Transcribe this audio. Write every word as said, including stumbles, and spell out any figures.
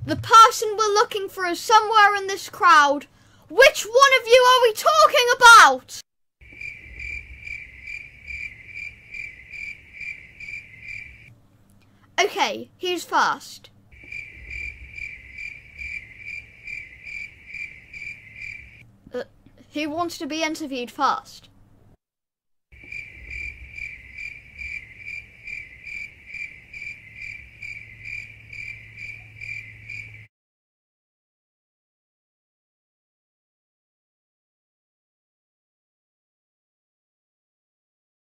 The person we're looking for is somewhere in this crowd. Which one of you are we talking about? Okay, who's first? Uh, who wants to be interviewed first?